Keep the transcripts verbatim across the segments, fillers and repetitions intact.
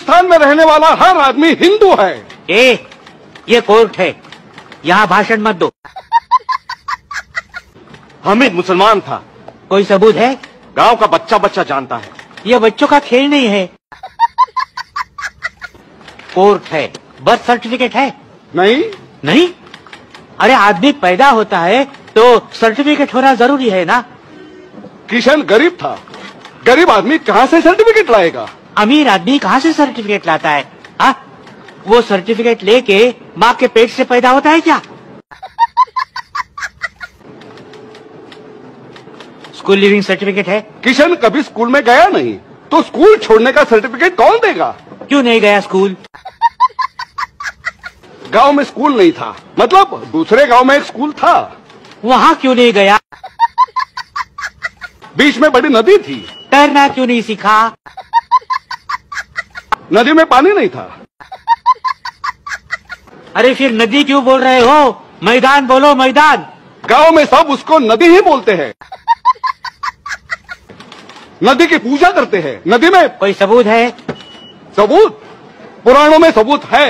हिंदुस्तान में रहने वाला हर आदमी हिंदू है। ए, ये कोर्ट है, यहाँ भाषण मत दो। हामिद मुसलमान था। कोई सबूत है? गांव का बच्चा बच्चा जानता है। ये बच्चों का खेल नहीं है। कोर्ट है, बर्थ सर्टिफिकेट है? नहीं। नहीं? अरे आदमी पैदा होता है तो सर्टिफिकेट होना जरूरी है ना। किशन गरीब था, गरीब आदमी कहाँ से सर्टिफिकेट लाएगा? अमीर आदमी कहाँ से सर्टिफिकेट लाता है? हा? वो सर्टिफिकेट लेके माँ के पेट से पैदा होता है क्या? स्कूल लिविंग सर्टिफिकेट है? किशन कभी स्कूल में गया नहीं, तो स्कूल छोड़ने का सर्टिफिकेट कौन देगा? क्यों नहीं गया स्कूल? गांव में स्कूल नहीं था, मतलब दूसरे गांव में एक स्कूल था। वहाँ क्यों नहीं गया? बीच में बड़ी नदी थी। तैरना क्यों नहीं सीखा? नदी में पानी नहीं था। अरे फिर नदी क्यों बोल रहे हो? मैदान बोलो, मैदान। गांव में सब उसको नदी ही बोलते हैं। नदी की पूजा करते हैं। नदी में कोई सबूत है? सबूत? पुराणों में सबूत है।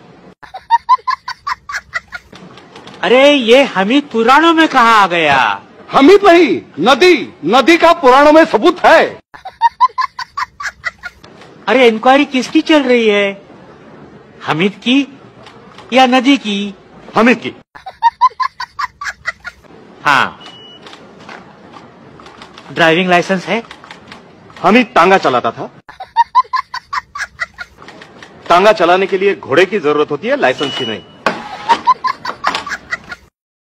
अरे ये हमीद पुराणों में कहाँ आ गया? हमीद नहीं, नदी। नदी का पुराणों में सबूत है। अरे इंक्वायरी किसकी चल रही है? हमीद की या नदी की? हमीद की। हाँ। ड्राइविंग लाइसेंस है? हमीद टांगा चलाता था। टांगा चलाने के लिए घोड़े की जरूरत होती है, लाइसेंस की नहीं।